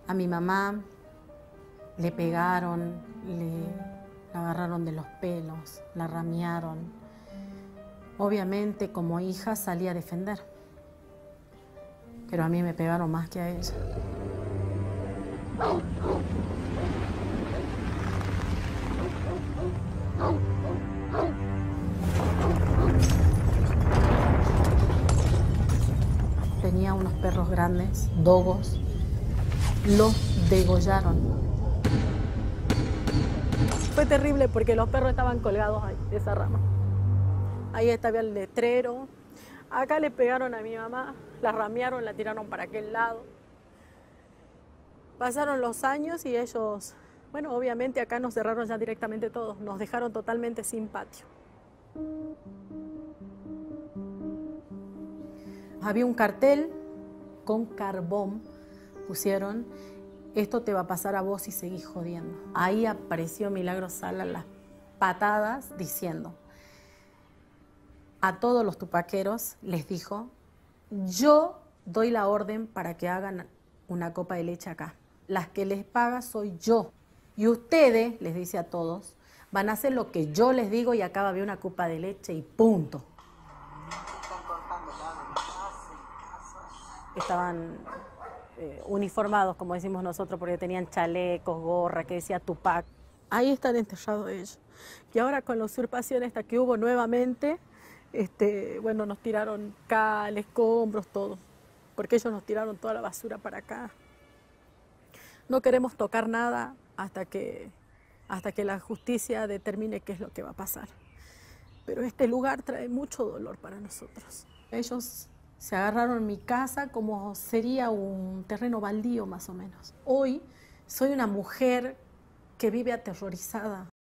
A mi mamá le pegaron, la agarraron de los pelos, la ramearon. Obviamente, como hija salí a defender, pero a mí me pegaron más que a ella. Tenía unos perros grandes, dogos, los degollaron. Fue terrible porque los perros estaban colgados ahí, de esa rama. Ahí estaba el letrero. Acá le pegaron a mi mamá, la ramearon, la tiraron para aquel lado. Pasaron los años y ellos, bueno, obviamente acá nos cerraron ya directamente todos, nos dejaron totalmente sin patio. Había un cartel con carbón, pusieron: esto te va a pasar a vos si seguís jodiendo. Ahí apareció Milagro Sala las patadas diciendo: a todos los tupaqueros les dijo, yo doy la orden para que hagan una copa de leche acá. Las que les paga soy yo. Y ustedes, les dice a todos, van a hacer lo que yo les digo y acá va a haber una copa de leche y punto. Estaban uniformados, como decimos nosotros, porque tenían chalecos, gorra, que decía Tupac. Ahí están enterrados ellos. Y ahora con la usurpación esta que hubo nuevamente, bueno, nos tiraron cal, escombros, todo, porque ellos nos tiraron toda la basura para acá. No queremos tocar nada hasta que la justicia determine qué es lo que va a pasar. Pero este lugar trae mucho dolor para nosotros. Ellos se agarraron mi casa como sería un terreno baldío más o menos. Hoy soy una mujer que vive aterrorizada.